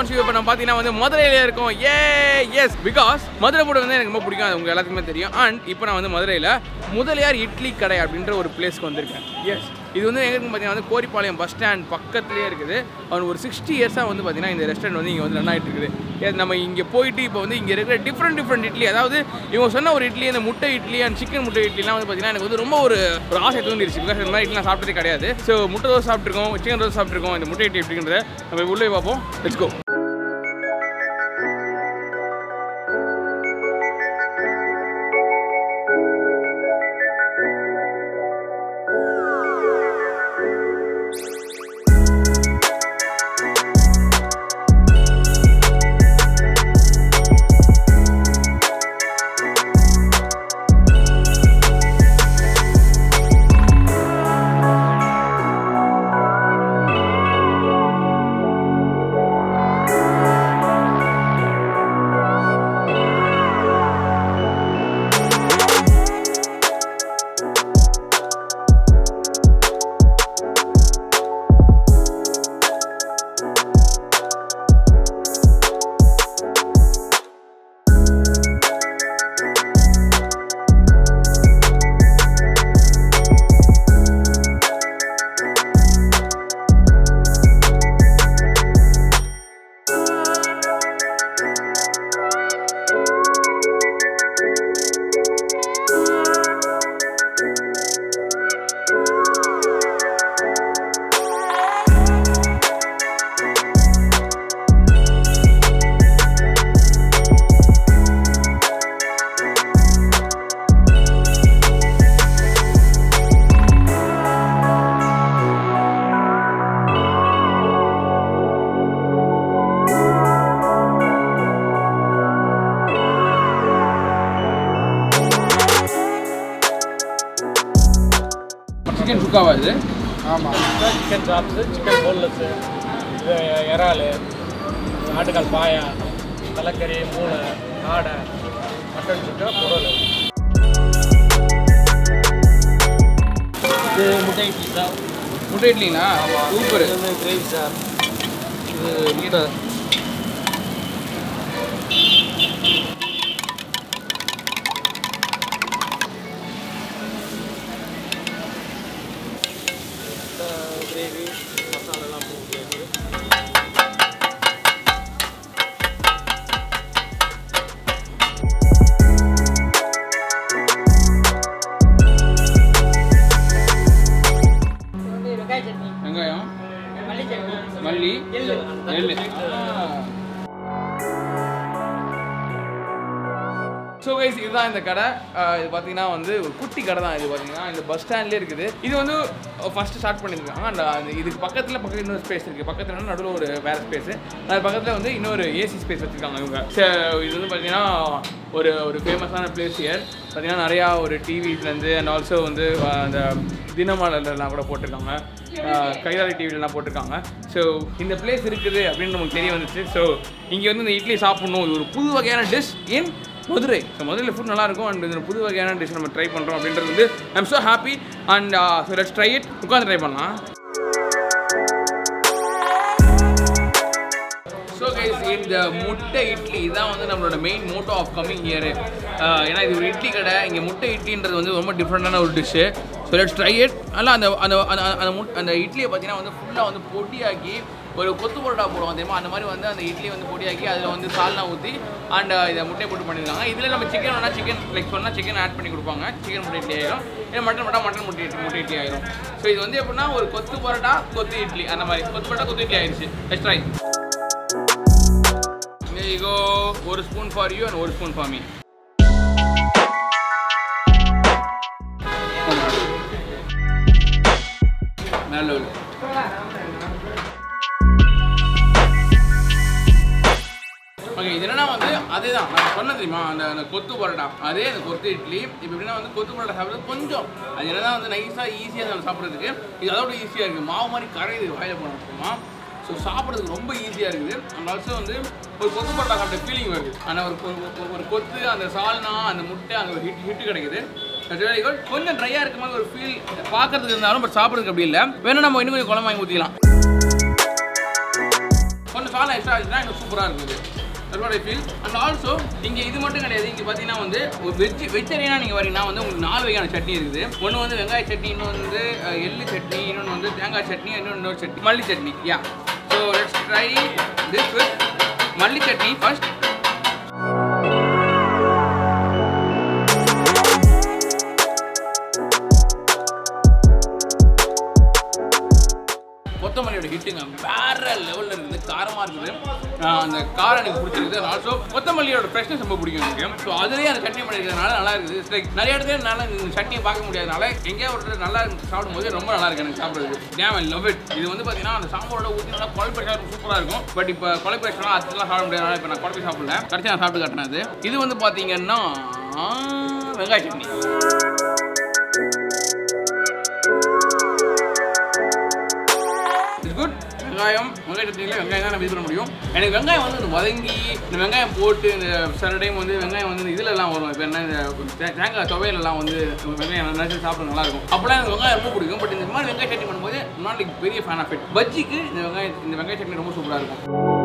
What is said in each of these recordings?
Shoe இப்போ நம்ம பார்த்தீங்கன்னா வந்து மதுரையில இருக்கோம். எஸ் பிகாஸ் மதுரை ஃபுட் வந்து எனக்கு ரொம்ப பிடிக்கும், அது உங்கள் எல்லாத்துக்குமே தெரியும். அண்ட் இப்போ நான் வந்து மதுரையில் முதலியார் இட்லி கடை அப்படின்ற ஒரு பிளேஸ்க்கு வந்திருக்கேன். எஸ் இது வந்து எங்கே இருக்குன்னு பார்த்தீங்கன்னா வந்து கோரிப்பாளையம் பஸ் ஸ்டாண்ட் பக்கத்துலேயே இருக்குது. அவன் ஒரு 60 இயர்ஸாக வந்து பார்த்தீங்கன்னா இந்த ரெஸ்டாரண்ட் வந்து இங்கே வந்து ரன் ஆகிட்டு இருக்குது. நம்ம இங்கே போயிட்டு இப்போ வந்து இங்கே இருக்கிற டிஃப்ரெண்ட் இட்லி, அதாவது இவங்க சொன்ன ஒரு இட்லி, அந்த முட்டை இட்லி அண்ட் சிக்கன் முட்டை இட்லிலாம் வந்து பார்த்தீங்கன்னா எனக்கு வந்து ரொம்ப ஒரு ஆசை தூண்டிருச்சு. பிகாஸ் இந்த மாதிரி இட்லி நான் சாப்பிட்டதே கிடையாது. ஸோ முட்டை தோசை சாப்பிட்ருக்கோம், சிக்கன் தோசை சாப்பிட்ருக்கோம், இந்த முட்டை இட்லி எப்படிங்கிறத நம்ம உள்ளே பார்ப்போம். Let's go. சிக்கன் சுக்காவா இது? ஆமாம், சிக்கன் சாப்ஸு, சிக்கன் போன்லெஸ்ஸு, இது இறால், ஆட்டுக்கால் பாயா, தலைக்கறி, மூளை, காடை, மட்டன் சுக்கா, பொருள். இது முட்டை இட்லி சார். முட்டை இட்லிங்களா? சூப்பர். இது கிரேவி சார். இது முட்டை. கிரேவி மசாலாலாம் போட்டு வெங்காயம், மல்லி, எள்ளு. ஸோ கைஸ் இதுதான் இந்த கடை. இது பார்த்தீங்கன்னா வந்து ஒரு குட்டி கடை தான். இது பார்த்தீங்கன்னா இந்த பஸ் ஸ்டாண்ட்லேயே இருக்குது. இது வந்து ஃபஸ்ட்டு ஸ்டார்ட் பண்ணியிருக்காங்க. அந்த இதுக்கு பக்கத்தில் இன்னொரு ஸ்பேஸ் இருக்குது. பக்கத்தில் நடுவில் ஒரு வேறு ஸ்பேஸு, அது பக்கத்தில் வந்து இன்னொரு ஏசி ஸ்பேஸ் வச்சுருக்காங்க இவங்க. இது வந்து பார்த்தீங்கன்னா ஒரு ஃபேமஸான பிளேஸ் இயர். பார்த்தீங்கன்னா நிறையா ஒரு டிவிஸ்லேருந்து அண்ட் ஆல்சோ வந்து அந்த தினமலர்லாம் கூட போட்டிருக்காங்க, கைதாரி டிவிலலாம் போட்டிருக்காங்க. ஸோ இந்த பிளேஸ் இருக்குது அப்படின்னு நமக்கு தெரிய வந்துச்சு. ஸோ இங்கே வந்து இந்த இட்லி சாப்பிட்ணும். இது ஒரு புது வகையான டிஷ் இன் மதுரை. ஸோ மதுரையில் ஃபுட் நல்லாயிருக்கும் அண்ட் இந்த புது வகையான டிஷ் நம்ம ட்ரை பண்ணுறோம் அப்படின்றது வந்து I am so happy. And so let's try it. உட்காந்து ட்ரை பண்ணலாம். ஸோ கைஸ் இந்த முட்டை இட்லி இதான் வந்து நம்மளோட main motto of coming here. ஏன்னா இது ஒரு இட்லி கடை. இங்கே முட்டை இட்லின்றது வந்து ரொம்ப டிஃப்ரெண்ட்டான ஒரு dish. So let's try it. ஆனால் அந்த இட்லியை பார்த்தீங்கன்னா வந்து ஃபுல்லாக வந்து பொடியாக்கி ஒரு கொத்து பரோட்டா போடுவோம் தெரியுமா, அந்த மாதிரி வந்து அந்த இட்லி வந்து பொடியாக்கி அதில் வந்து சால்னா ஊற்றி அண்ட் இதை முட்டை போட்டு பண்ணியிருக்காங்க. இதில் நம்ம சிக்கன் வேணால் சிக்கன் லைக் சொன்னால் சிக்கன் ஆட் பண்ணி கொடுப்பாங்க. சிக்கன் முட்டை இட்லி ஆயிடும். இல்லை மட்டன் முட்டை இட்லி ஆயிடும். ஸோ இது வந்து எப்படின்னா ஒரு கொத்து பரோட்டா கொத்து இட்லி அந்த மாதிரி கொத்து பரோட்டா கொத்து இட்லி ஆயிடுச்சு. Let's try. Here you go. 1 spoon for you and 1 spoon for me. நல்ல ஓகே. இது என்னன்னா வந்து அதே தான் நான் சொன்ன தெரியுமா, அந்த கொத்து பரோட்டா அதே அந்த கொத்து இட்லி. இப்போ எப்படின்னா வந்து கொத்து பரோட்டா சாப்பிட்றது கொஞ்சம் அது என்னதான் வந்து நைஸாக ஈஸியாக நம்ம சாப்பிட்றதுக்கு இது அதோட ஈஸியாக இருக்குது. மாவு மாதிரி கரையுது வாயில் போனோம்மா. ஸோ சாப்பிட்றதுக்கு ரொம்ப ஈஸியாக இருக்குது. அண்ட் ஆல்சோ வந்து ஒரு கொத்து பரோட்டா சாப்பிட்ட ஃபீலிங் வருது. ஆனால் ஒரு கொத்து அந்த சால்னா அந்த முட்டை அங்கே ஒரு ஹிட்டு கிடைக்குது. Very good. கொஞ்சம் ட்ரையாக இருக்க மாதிரி ஒரு ஃபீல் பார்க்கறதுக்கு இருந்தாலும் பட் சாப்பிட்றதுக்கு அப்படி இல்லை. வேணும் நம்ம இன்னும் கொஞ்சம் குழம்பு வாங்கி ஊற்றிக்கலாம். கொஞ்சம் மசாலா எக்ஸ்ட்ரா ஆச்சுன்னா இன்னும் சூப்பராக இருக்குது. That's what I feel. And also இங்கே இது மட்டும் கிடையாது. இங்கே பார்த்தீங்கன்னா வந்து ஒரு வெஜிடேரியனாக நீங்கள் வரீங்கன்னா வந்து உங்களுக்கு 4 வகையான சட்னி இருக்குது. ஒன்று வந்து வெங்காய சட்னி, இன்னொன்று வந்து எள்ளு சட்னி, இன்னொன்று வந்து தேங்காய் சட்னி, இன்னொரு சட்னி மல்லி chutney. Yeah, so let's try this with malli chutney first. கொத்தமல்லியோட ஹிட்டுங்க வேற லெவலில் இருக்குது, காரமாக இருக்குது. அந்த காரம் எனக்கு பிடிச்சிருக்குது. ஆல்சோ கொத்தமல்லியோட ஃப்ரெஷ்னஸ் ரொம்ப பிடிக்கும் எனக்கு. ஸோ அதுலேயே அந்த சட்னி பண்ணிக்கிறதுனால நல்லா இருக்குது. இட்ஸ் லைக் நிறைய இடத்துல என்னால் இந்த சட்னியை பார்க்க முடியாதனால எங்கேயா ஒரு நல்லா சாப்பிடும்போது ரொம்ப நல்லா இருக்குது எனக்கு சாப்பிட்றது. Damn I love it. இது வந்து பார்த்தீங்கன்னா அந்த சாம்பாரோட ஊற்றி நல்லா குழம்பு சூப்பராக இருக்கும். பட் இப்போ குழம்பு வச்சுனா அதெல்லாம் சாப்பிட முடியாதனால இப்போ நான் குழம்பு சாப்பிடல. கடைசி நான் சாப்பிட்டு காட்டினேன். அது இது வந்து பார்த்தீங்கன்னா வெங்காய சட்னி. குட். வெங்காய சட்னியில் வெங்காயம் தான் நம்ம இது பண்ண முடியும். எனக்கு வெங்காயம் வந்து வதங்கி இந்த வெங்காயம் போட்டு இந்த சில டைம் வந்து வெங்காயம் வந்து இதிலெல்லாம் வரும். இப்போ என்ன இந்த தேங்காய் துவையிலெல்லாம் வந்து வெங்காயம் நல்லா சாப்பிட நல்லாயிருக்கும். அப்போலாம் எனக்கு வெங்காயம் ரொம்ப பிடிக்கும். பட் இந்த மாதிரி வெங்காய சட்னி பண்ணும்போது நான் லைக் பெரிய ஃபேன் ஆஃப் இட். பஜ்ஜிக்கு இந்த வெங்காய சட்னி ரொம்ப சூப்பராக இருக்கும்.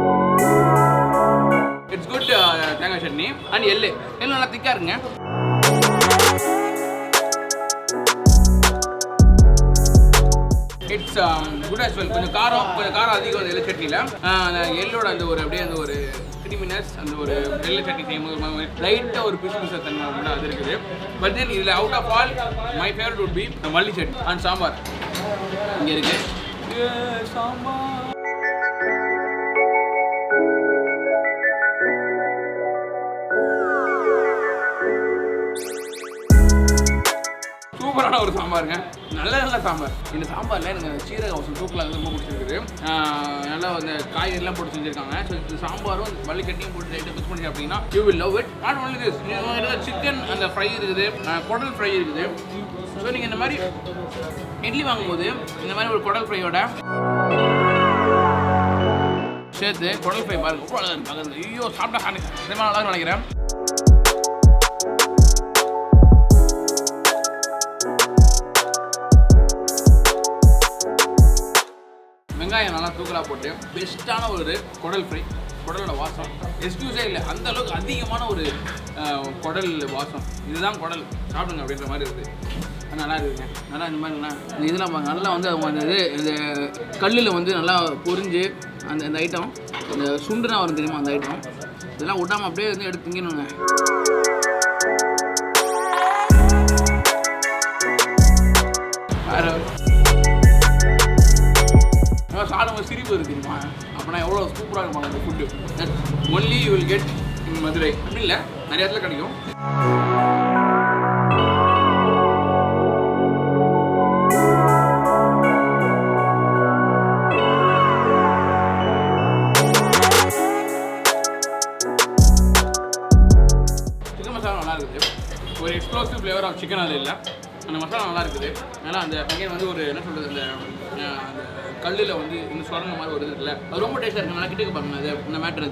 It's good. தேங்காய் சட்னி அண்ட் எள்ளு நல்லா திக்காக இருக்குங்க. It's good as well. கொஞ்சம் காரம் அதிகம் அந்த எள்ளு சட்னியில். எள்ளோட அந்த ஒரு அப்படியே அந்த ஒரு கிரிமினஸ் அந்த ஒரு எள்ளு சட்னி செய்யும்போது லைட்டாக ஒரு பிசு தன்மை அப்படின்னா அது இருக்குது. பட் தென் இதில் out of all my favourite would be malli chutney and sambar. இங்கே இருக்கு சாம்பார். சூப்பரான ஒரு சாம்பாருங்க. நல்ல சாம்பார். இந்த சாம்பாரில் எனக்கு சீரக அவசரம் தூக்கலாக ரொம்ப பிடிச்சிருக்குது. நல்லா அந்த காய்கறிலாம் போட்டு செஞ்சுருக்காங்க. ஸோ இந்த சாம்பாரும் மல்லி சட்னியும் போட்டு லைட்டாக மிக்ஸ் பண்ணி அப்படின்னா you will love it. Not only this, chicken அந்த ஃப்ரை இருக்குது, குடல் ஃப்ரை இருக்குது. ஸோ நீங்கள் இந்த மாதிரி இட்லி வாங்கும்போது இந்த மாதிரி ஒரு குடல் ஃப்ரையோட சேர்த்து குடல் ஃப்ரை பாருங்க ரொம்ப அழகாக இருப்பாங்க. ஐயோ சாப்பிட்டா சினிமா நல்லா நினைக்கிறேன். வெங்காயம் நல்லா தூக்கலாக போட்டு பெஸ்ட்டான ஒரு குடல் ஃப்ரை. குடலோட வாசம் எக்ஸ்கியூஸே இல்லை, அந்த அளவுக்கு அதிகமான ஒரு குடல் வாசம். இதுதான் குடல் சாப்பிடுங்க அப்படின்ற மாதிரி இருக்குது. நல்லா இருக்குதுங்க. நல்லா இந்த மாதிரிண்ணா இந்த இதெல்லாம் நல்லா வந்து அவங்க அந்த இது கல்லில் வந்து நல்லா பொரிஞ்சு அந்த ஐட்டம் இந்த சுண்டுனா வரும் தெரியுமா அந்த ஐட்டம், இதெல்லாம் விட்டாமல் அப்படியே வந்து எடுத்து திங்கணுங்க. சாப்பிடும் சிரிப்பு இருக்குது தெரியுமா? அப்படின்னா எவ்வளோ சூப்பராக இருக்கும் அந்த food. Only you will get in Madurai. அப்படி இல்லை, நிறைய இடத்துல கிடைக்கும். சிக்கன் மசாலா நல்லா இருக்குது. ஒரு எக்ஸ்ப்ளோசிவ் ஃப்ளேவர் ஆஃப் சிக்கன் அது இல்லை. அந்த மசாலா நல்லா இருக்குது. ஏன்னா அந்த பையன் வந்து ஒரு என்ன சொல்கிறது அந்த கல்லில் வந்து இந்த சொரங்க மாதிரி ஒரு இது இருக்குல்ல, அது ரொம்ப டேஸ்ட்டாக இருக்குது. நல்லா கிட்டக்க பாருங்க அது இந்த மேட்ரு.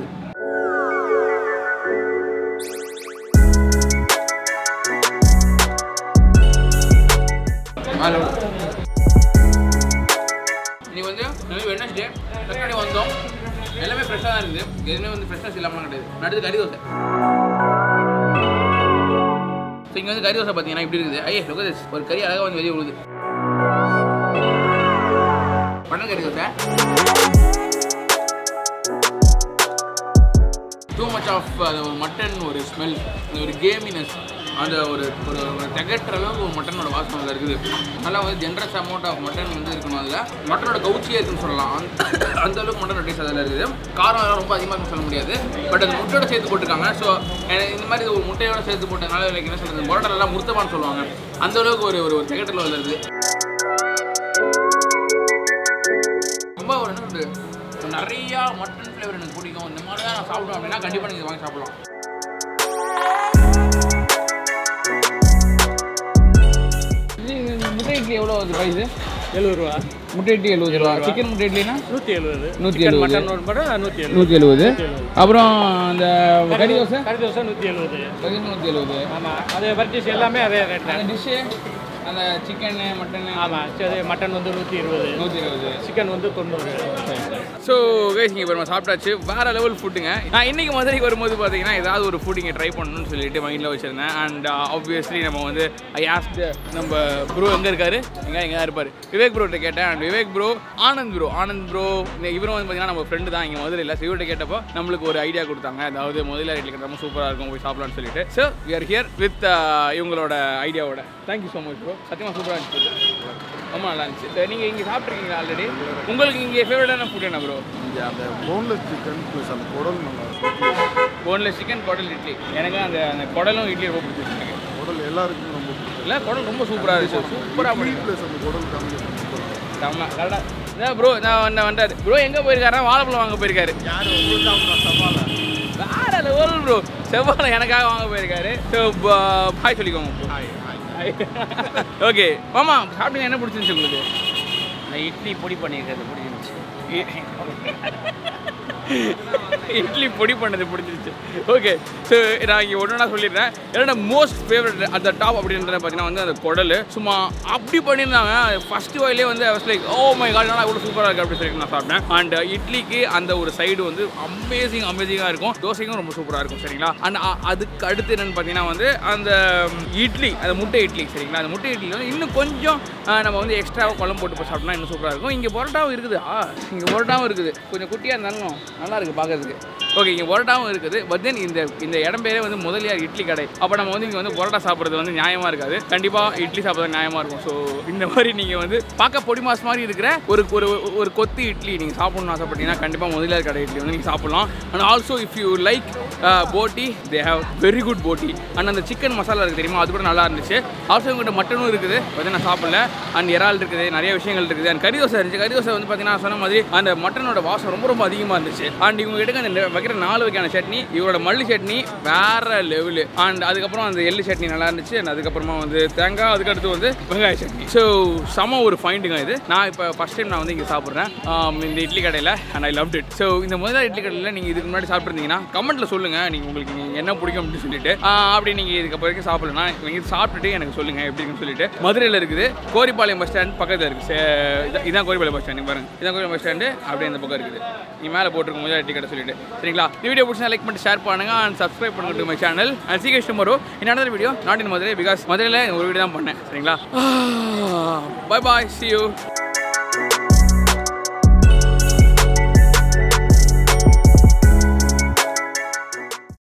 அது நீ வந்து வெட்னஸ்டே செகண்ட் வந்தோம், எல்லாமே ஃப்ரெஷ்ஷாக தான் இருக்குது. எதுவுமே வந்து ஃப்ரெஷ்னஸ் இல்லாமல் கிடையாது. அடுத்து கறி தோசை. ஸோ இங்கே வந்து கறி தோசை பார்த்தீங்கன்னா இப்படி இருக்குது. ஐயே லோகேஷ் ஒரு கறி அழகாக வந்து வெளியே விழுது. பண்ண கறி தோசை டூ மச் ஆஃப் அது ஒரு மட்டன் ஒரு ஸ்மெல், ஒரு கேமினஸ், அந்த ஒரு ஒரு திகட்டுற அளவுக்கு ஒரு மட்டனோட வாசனை அதில் இருக்குது. நல்லா வந்து ஜென்ரஸ் அமௌண்ட் ஆஃப் மட்டன் வந்து இருக்கணும். அதில் மட்டனோட கவுச்சியே இருக்குன்னு சொல்லலாம். அந்த அளவுக்கு மட்டனோட டேஸ்ட் அதில் இருக்குது. காரம் எல்லாம் ரொம்ப அதிகமாக இருக்குன்னு சொல்ல முடியாது. பட் அது முட்டையோட சேர்த்து போட்டிருக்காங்க. ஸோ இந்த மாதிரி ஒரு முட்டையோட சேர்த்து போட்டதுனால எனக்கு என்ன சொல்கிறது, பரோட்டாலாம் முருத்தமானு சொல்லுவாங்க. அந்த அளவுக்கு ஒரு ஒரு திகட்டில் வருது. ரொம்ப ஒரு என்ன சொல்கிறது, நிறையா மட்டன் ஃப்ளேவர் எனக்கு பிடிக்கும். இந்த மாதிரி தான் நான் சாப்பிடுவேன் அப்படின்னா கண்டிப்பாக நீங்கள் வாங்கி சாப்பிடலாம். முட்டை இட்லி எவ்வளோ வருது ப்ரைஸு? 70 ரூபா. முட்டை இட்லி 70 ரூபா. சிக்கன் முட்டை இட்லினா 170. 170. மட்டன் உட்பட 170. அப்புறம் அந்த கறி தோசை 170. 170. ஆமாம், அது பர்ச்சேஸ் எல்லாமே அதே ரேட். அந்த டிஷ்ஷு அந்த சிக்கன் மட்டன் ஆமாம் சரி மட்டன் வந்து 120 சிக்கன் வந்து 90. ஸோ கைஸ் இங்கே இப்போ நம்ம சாப்பிட்டாச்சு வேறு லெவல் ஃபுட்டுங்க. நான் இன்றைக்கி மதுரைக்கு வரும்போது பார்த்தீங்கன்னா ஏதாவது ஒரு ஃபுட் இங்கே ட்ரை பண்ணணும்னு சொல்லிட்டு மைண்டில் வச்சுருந்தேன். அண்ட் ஆப்வியஸ்லி நம்ம வந்து ஐ ஆஸ்க்டு நம்ம ப்ரோ எங்கே இருக்காரு எங்கே தான் இருப்பார் விவேக் ப்ரோட்ட கேட்டேன். And Vivek bro Anand bro இவரும் வந்து பார்த்தீங்கன்னா நம்ம ஃப்ரெண்டு தான் இங்கே மதுரையில். ஸோ இவர்கிட்ட கேட்டப்போ நம்மளுக்கு ஒரு ஐடியா கொடுத்தாங்க. அதாவது முதல்ல இட்லி ரொம்ப சூப்பராக இருக்கும் போய் சாப்பிடலான்னு சொல்லிட்டு. So we are here with இவங்களோட ஐடியாவோட. Thank you so much bro. சத்தியமாக சூப்பராக இருந்துச்சு. ரொம்ப நல்லா இருந்துச்சு. நீங்கள் இங்கே சாப்பிட்ருக்கீங்களா ஆல்ரெடி? உங்களுக்கு இங்கே ஃபேவரட்டான ஃபுட் என்ன ப்ரோ? அந்த போன்லெஸ் சிக்கன் ப்ளஸ் அந்த குடல் நல்லா போன்லெஸ் சிக்கன் குடல் இட்லி. எனக்கு அந்த குடலும் இட்லி ரொம்ப பிடிச்சிருக்கு. குடல் எல்லாருக்கும் ரொம்ப பிடிக்கும். இல்லை குடல் ரொம்ப சூப்பராக இருந்துச்சு. சூப்பராக பண்ணி ப்ளஸ் அந்த குடல் காம்பினேஷன் ஆமாம் கரெக்டாக. இதான் ப்ரோ நான் வந்தார். ப்ரோ எங்கே போயிருக்காருன்னா வாழைப்பழம் வாங்க போயிருக்காரு. யார் உங்களுக்கு சவாலை வேற லெவல் ப்ரோ. செவ்வாழை எனக்காக வாங்க போயிருக்காரு. ஸோ ஹாய் சொல்லிக்கோங்க ப்ரோ. ஹாய் ஓகே மாமா சாப்பிட்டீங்க என்ன பிடிச்சிருந்துச்சு உங்களுக்கு? நான் இட்லி பொடி பண்ணியிருக்கிறது பிடிச்சிருந்துச்சு. இட்லி பொடி பண்ணது பிடிச்சிருச்சு. ஓகே ஸோ நான் இங்கே ஒன்று சொல்லிடுறேன். என்னோட மோஸ்ட் ஃபேவரட் அந்த டாப் அப்படின்றத பார்த்தீங்கன்னா வந்து அந்த குடல் சும்மா அப்படி பண்ணியிருந்தாங்க. ஃபர்ஸ்ட் வாயிலே வந்து லைக் ஓ மை காட் நல்லா இவ்வளோ சூப்பராக இருக்குது அப்படின்னு சொல்லிட்டு நான் சாப்பிட்டேன். அண்ட் இட்லிக்கு அந்த ஒரு சைடு வந்து அமேசிங்காக இருக்கும். தோசைக்கும் ரொம்ப சூப்பராக இருக்கும் சரிங்களா. அண்ட் அதுக்கு அடுத்து என்னென்னு பார்த்தீங்கன்னா வந்து அந்த இட்லி அந்த முட்டை இட்லி சரிங்களா. அந்த முட்டை இட்லி வந்து இன்னும் கொஞ்சம் நம்ம வந்து எக்ஸ்ட்ராவாக குழம்பு போட்டு சாப்பிட்டோம்னா இன்னும் சூப்பராக இருக்கும். இங்கே பரோட்டாவும் இருக்குது. இங்கே பரோட்டாவும் இருக்குது. கொஞ்சம் குட்டியாக இருந்தாலும் நல்லா இருக்குது பார்க்கறதுக்கு. ஓகே இங்கே பரோட்டாவும் இருக்குது. பட் தென் இந்த இடம் பேரே வந்து முதலியார் இட்லி கடை. அப்போ நம்ம வந்து இங்கே வந்து பரோட்டா சாப்பிட்றது வந்து நியாயமாக இருக்காது. கண்டிப்பாக இட்லி சாப்பிட்றது நியாயமாக இருக்கும். ஸோ இந்த மாதிரி நீங்கள் வந்து பார்க்க பொடி மாஸ் மாதிரி இருக்கிற ஒரு கொத்து இட்லி நீங்கள் சாப்பிட்ணுன்னு ஆசைப்பட்டீங்கன்னா கண்டிப்பாக முதலியார் கடை இட்லி வந்து நீங்கள் சாப்பிட்லாம். And also if you like boti they have very good boti. And அந்த சிக்கன் மசாலா இருக்குது தெரியுமா அது கூட நல்லா இருந்துச்சு. ஆல்சோ உங்கள்கிட்ட மட்டனும் இருக்குது வந்து நான் சாப்பிடல. அண்ட் இறால் இருக்குது நிறைய விஷயங்கள் இருக்குது. அண்ட் கறி தோசை இருந்துச்சு. கறி தோசை வந்து பார்த்தீங்கன்னா சொன்ன மாதிரி அந்த மட்டனோட வாசம் ரொம்ப அதிகமாக இருந்துச்சு. அண்ட் இவங்க கிட்ட அந்த வைக்கிற 4 வகையான சட்னி இவரோட மல்லி சட்னி வேற லெவலு. அண்ட் அதுக்கப்புறம் அந்த எள்ளு சட்னி நல்லா இருந்துச்சு. அண்ட் அதுக்கப்புறமா வந்து தேங்காய் அதுக்கடுத்து வந்து வெங்காய சட்னி. ஸோ செம ஒரு ஃபைண்டுங்க இது. நான் இப்போ ஃபஸ்ட் டைம் நான் வந்து இங்கே சாப்பிட்றேன் இந்த இட்லி கடையில். And I loved it. So இந்த முதல்ல இட்லி கடையில் நீங்கள் இதுக்கு முன்னாடி சாப்பிட்ருந்தீங்கன்னா கமெண்ட்டில் சொல்லுங்கள் நீங்கள் உங்களுக்கு என்ன பிடிக்கும் அப்படின்னு சொல்லிட்டு. அப்படி நீங்கள் இதுக்கு வரைக்கும் சாப்பிடலன்னா நீங்கள் சாப்பிட்டுட்டு எனக்கு சொல்லுங்கள் எப்படி இருக்குன்னு சொல்லிட்டு. மதுரையில் இருக்குது கோரிப்பாளையம் பஸ் ஸ்டாண்ட் பக்கத்தில் இருக்குது. இதான் கோரிப்பாளையம் பஸ் ஸ்டாண்ட் பாருங்க. இதான் கோரிப்பாளையம் பஸ் ஸ்டாண்டு அப்படியே அந்த பக்கம் இருக்குது. நீ மேலே போட்டிருக்கும் முதல்ல இட்லி கடை சொல்லிட்டு சரிங்களா. இந்த வீடியோ பிடிச்சா லைக் பண்ணிட்டு ஷேர் பண்ணுங்க அண்ட் சப்ஸ்கிரைப் பண்ணுங்க மை சேனல். அண்ட் சீக்கிரம் டுமாரோ இன்னொரு video not in Madurai because மதுரையில் ஒரு வீடியோ தான் பண்ணேன் சரிங்களா. Bye bye see you.